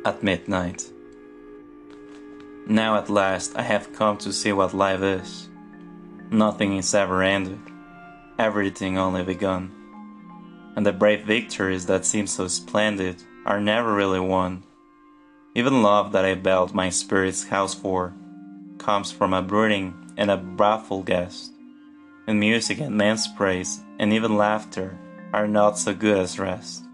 at midnight. Now at last I have come to see what life is. Nothing is ever ended, everything only begun. And the brave victories that seem so splendid are never really won. Even love that I built my spirit's house for comes from a brooding and a wrathful guest. And music and men's praise and even laughter are not so good as rest.